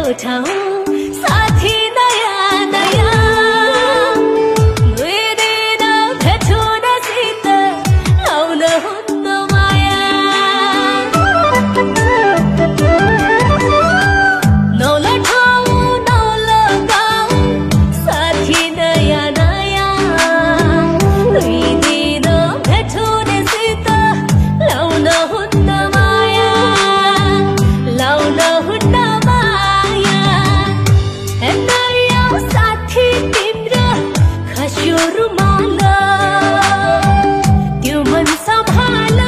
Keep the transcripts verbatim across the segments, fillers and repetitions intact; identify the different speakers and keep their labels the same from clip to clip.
Speaker 1: ठाउँ साथी नयाँ नयाँ दुई दिन भेटुनसित लाउन हुन्न माया नौलो ठाउँ नौलो गाउँ साथी नयाँ नयाँ दुई दिन भेटुनसित लाउन हुन्न माया लाउन हुन्न माया नयाँ साथी तिम्रो खस्यो रुमाल त्यो मन सम्हाल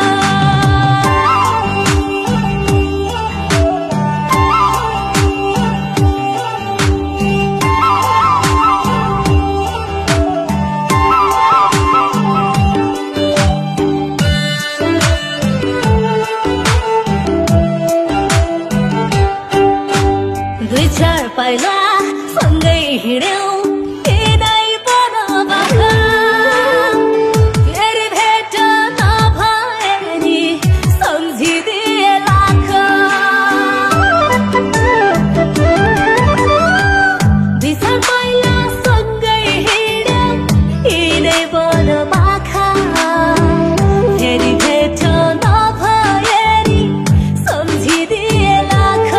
Speaker 1: दुई चार पाइला सँगै हिँड्यौँ तिनै बनबाखा फेरि भेट नभए नि सम्झिदिए लाख दुई चार पाइला सँगै हिँड्यौँ तिनै बनबाखा फेरि भेट नभए नि सम्झिदिए लाख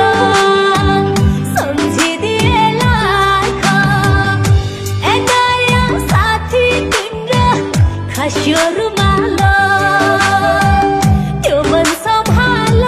Speaker 1: सम्झिदिए लाख ए नयाँ साथी तिम्रो खस्यो रुमाल त्यो मन सम्हाल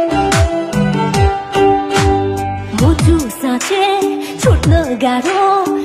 Speaker 1: मुटु साँचे छुट्न गाह्रो